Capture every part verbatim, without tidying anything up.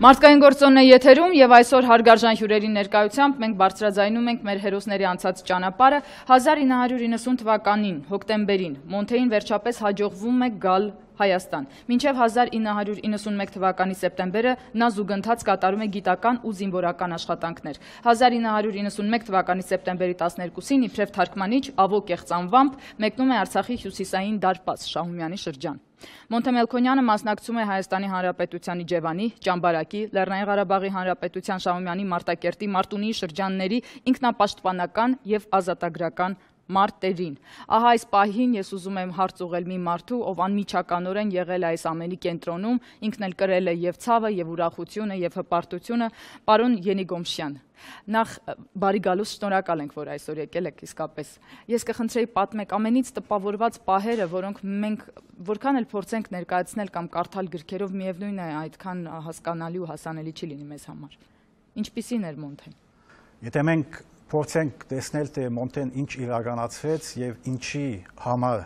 Մարդկային գործոնն է եթերում և այսօր հարգարժան հյուրերի ներկայությամբ մենք բարձրաձայնում ենք մեր հերոսների անցած ճանապարհը հազար ինը հարյուր իննսուն թվականին, հոկտեմբերին, Մոնթեին վերջապես հաջողվում է գալ Հայաստան։ Մինչև հազար ինը հարյուր իննսուն մեկ թվականի սեպտեմբերը նա զուգընթաց կատարում է գիտական ու զինվորական աշխատանքներ։ հազար ինը հարյուր իննսուն մեկ թվականի սեպտեմբերի տասներկուսին իբրև թարգմանիչ Ավո կեղծ անվամբ մեկնում է Արցախի հյուսիսային դարպաս Շահումյանի շրջան։ Մոնթե Մելքոնյանը մասնակցում է Հայաստանի Հանրապետության Իջևանի, Ճամբարակի, Լեռնային Ղարաբաղի Հանրապետության Շահումյանի Մարտակերտի, Մարտունիի շրջանների ինքնապաշտպանական և ազատագրական մարտերին։ Ահա այս պահին ես ուզում եմ հարց ուղղել մի մարդու, ով անմիջականորեն եղել է այս ամենի կենտրոնում, ինքն էլ կրել է և ցավը, և ուրախությունը, և հպարտությունը, պարոն Ենի Գոմշյան։ Նախ բարի գալուց շնորհակալ ենք, որ այսօր եկել եք իսկապես։ Ես կխնդրեի պատմեք ամենից տպավորված պահերը, որոնք մենք որքան էլ փորձենք ներկայացնել կամ կարդալ գրքերով, միևնույն է այդքան հասկանալի ու հասանելի չի լինի մեզ համար։ Ինչպիսին էր Մոնթեն։ Եթե մենք փորձենք տեսնել, թե Մոնթեն ինչ իրականացվեց եւ ինչի համար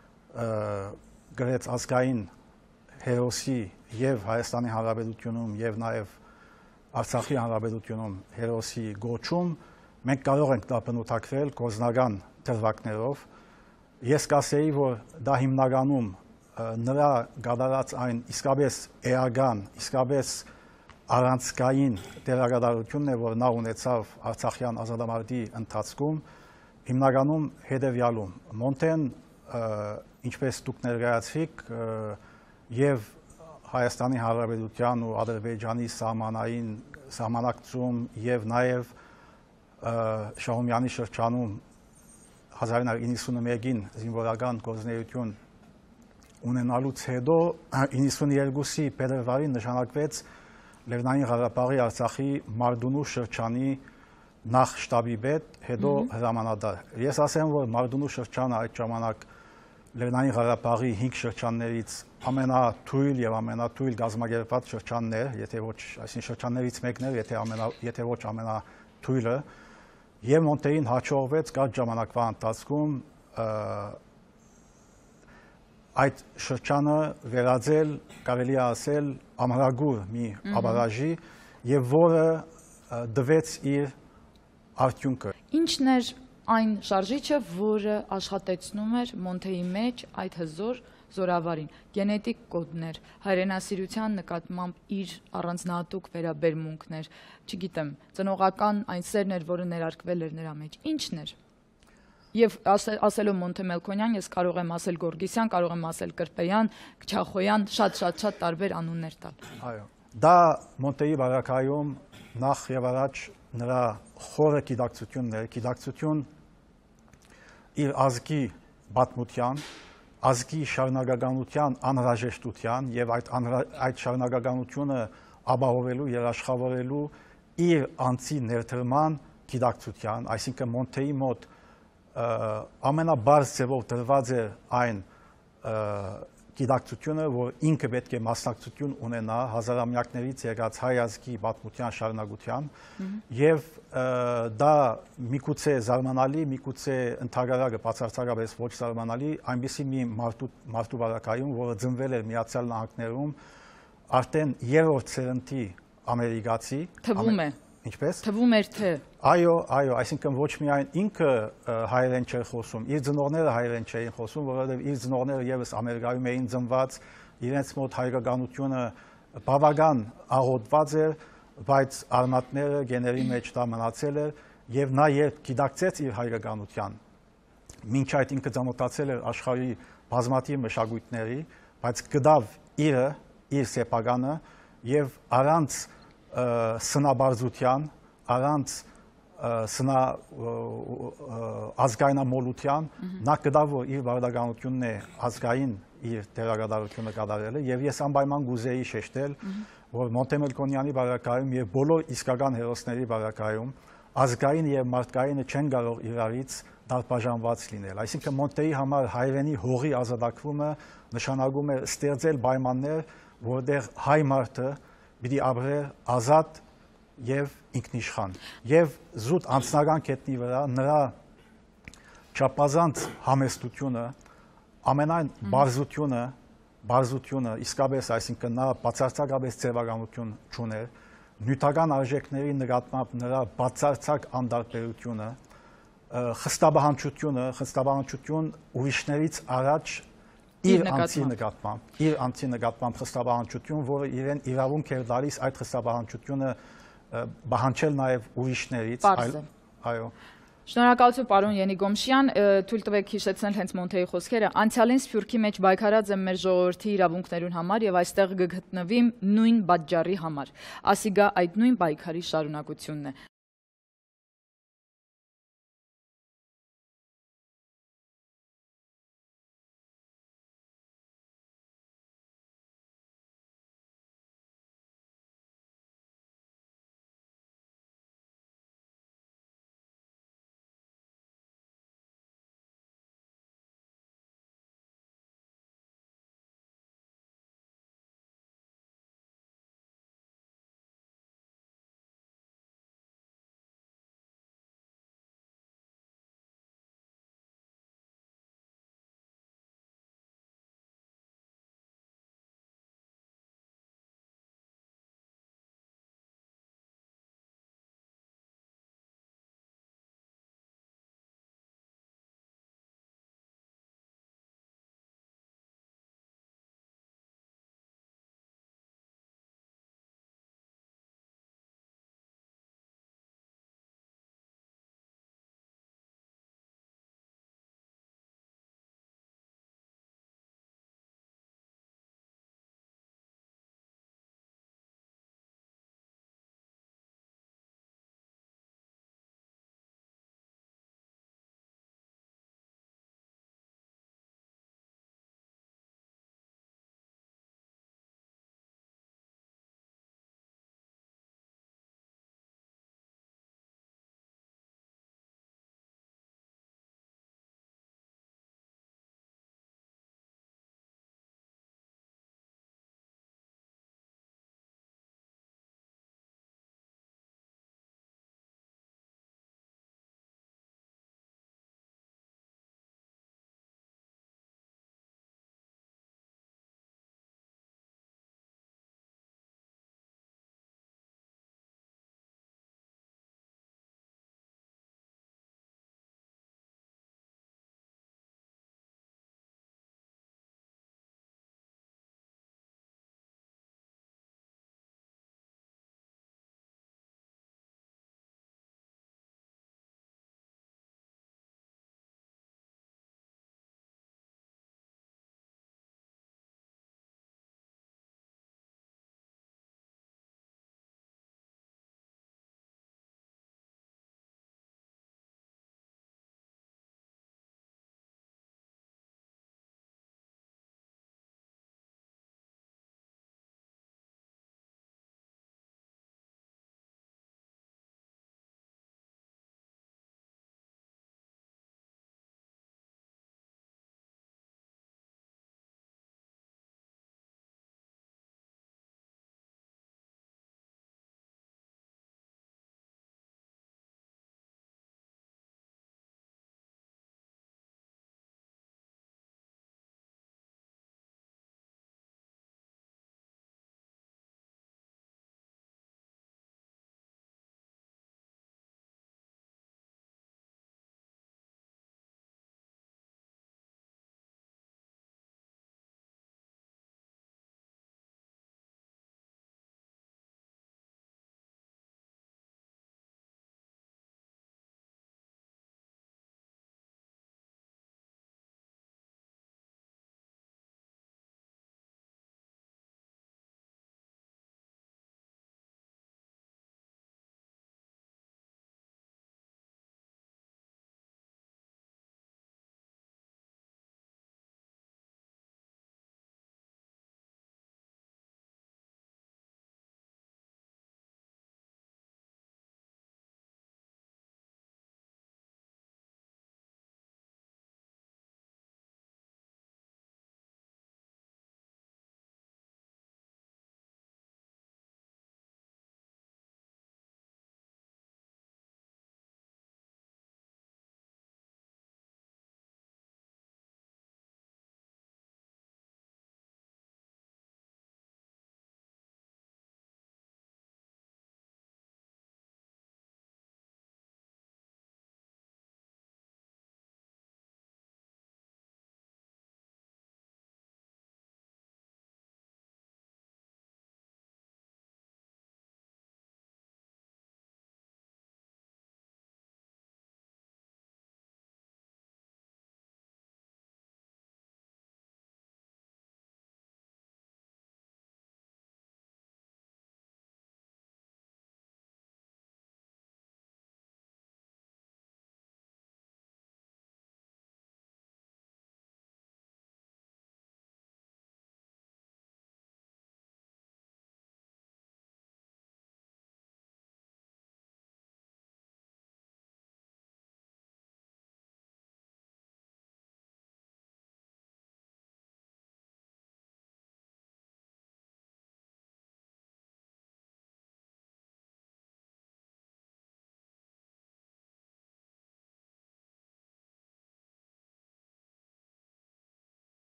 գրեց ազգային հերոսի եւ Հայաստանի Հանրապետությունում եւ նաեւ Արցախի Հանրապետությունում հերոսի գոչում, մենք կարող ենք դա բնութագրել գործնական դրվագներով։ Ես կասեի, որ դա հիմնականում նրա կատարած այն իսկապես էական, իսկապես առանցքային դերակատարությունն է, որ նա ունեցավ Արցախյան ազատամարտի ընթացքում, հիմնականում հետևյալում։ Մոնթեն, ինչպես դուք ներկայացրիք, եւ Հայաստանի Հանրապետության ու Ադրբեջանի սահմանային սահմանակցում եւ նաեւ Շահումյանի շրջանում հազար ինը հարյուր իննսունմեկին զինվորական գործունեություն ունենալուց հետո իննսունյերկուսի փետրվարին նշանակվեց Լեռնային Ղարաբաղի Արցախի Մարդունու շրջանի նախ շտաբի պետ, հետո հրամանատար։ Ես ասեմ, որ Մարդունու շրջանը այդ ժամանակ Լեռնային Ղարաբաղի հինգ շրջաններից ամենաթույլ եւ ամենաթույլ գազམ་ակերպված շրջանն է, եթե ոչ, այսինքն շրջաններից մեկն է, եթե ամենա եթե ոչ ամենաթույլը, եւ Մոնթեին հաջողվեց կարճ ժամանակվա ընթացքում այդ շրջանը վերածել, կարելի է ասել, ամրագուր մի աբարաժի եւ որը դվեց իր արդյունքը։ Ինչն էր այն շարժիչը, որը աշխատեցնում էր Մոնթեի մեջ այդ հզոր զորավարին, գենետիկ կոդներ, հայրենասիրության նկատմամբ իր առանձնահատուկ վերաբերմունքներ, չգիտեմ, ծնողական այն սերն էր, որը ներարկվել էր նրա մեջ, ինչն էր։ Եվ ասելով Մոնթե Մելքոնյան, ես կարող եմ ասել Գորգիսյան, կարող եմ ասել Կրպեյան, Քչախոյան, շատ-շատ-շատ տարբեր անուններ տալ։ Այո, դա Մոնթեի բարակայում նախ եւ առաջ նրա խորը գիտակցությունն էր, գիտակցություն իր ազգի պատմության, ազգի շարունակականության անհրաժեշտության եւ այդ այդ շարունակականությունը ապահովելու եւ աշխատավորելու իր անձի ներդրման գիտակցության, այսինքն Մոնթեի մոտ ամենաբարձ ձևով դրված է այն գիտակցությունը, որ ինքը պետք է մասնակցություն ունենա հազարամյակներից եկած հայ ազգի պատմության շարունակության եւ դա միգուցե զարմանալի, միգուցե ընդհանրակը բացարձակապես ոչ զարմանալի, այնպիսի մի մարդու մարդու բարակայում, որը ծնվել էր Միացյալ Նահանգներում, արդեն երրորդ սերնդի ամերիկացի, թվում է, ինչպես թվում էր թե այո, այո, այսինքն ոչ միայն ինքը հայերեն չէր խոսում, իր ծնողները հայերեն չէին խոսում, որովհետև իր ծնողները եւս Ամերիկայում էին ծնված, իրենց մոտ հայկականությունը բավական աղոթված էր, բայց արմատները գեների մեջ դա մնացել էր եւ նա երբ գիտակցեց իր հայկականության, մինչ այդ ինքը ծանոթացել էր աշխարհի բազմաթիվ մշակույթների, բայց գտավ իրը, իր սեփականը եւ առանց սնաբարձության, առանց սնա ազգայնամոլության, նա գտավ, որ իր բարդականությունն է ազգային իր դերակատարությունը կատարելը եւ ես անպայման գուզեի շեշտել, որ Մոնթե Մելքոնյանի բարակայում եւ բոլոր իսկական հերոսների բարակայում ազգային եւ մարդկայինը չեն կարող իրարից դարբաժանված լինել։ Այսինքն Մոնթեի համար հայրենի հողի ազատագրումը նշանակում է ստեղծել պայմաններ, որտեղ հայ մարդը պիտի ապրեր ազատ եւ ինքնիշխան եւ զուտ անձնական կետնի վրա նրա չափազանց համեստությունը, ամենայն բարձությունը բարձությունը իսկապես, այսինքն նա բացարձակապես ձևականություն չուներ, նյութական արժեքների նկատմամբ նրա բացարձակ անդարբերությունը, խստաբանությունը, խստաբանություն ուրիշներից առաջ իր անձի նկատմամբ, իր անձի նկատմամբ խստաբանություն, որը իրեն իրավունք էր տալիս այդ խստաբանությունը բանջել նաև ուրիշներից, այո։ Շնորհակալություն պարոն Ենիգոմշյան, թույլ տվեք հիշեցնել հենց Մոնթեի խոսքերը, անցյալին Սփյուռքի մեջ պայքարած եմ մեր ժողովրդի իրավունքներուն համար եւ այստեղ կգտնվիմ նույն պատճառի համար։ Ասիգա այդ նույն պայքարի շարունակությունն է։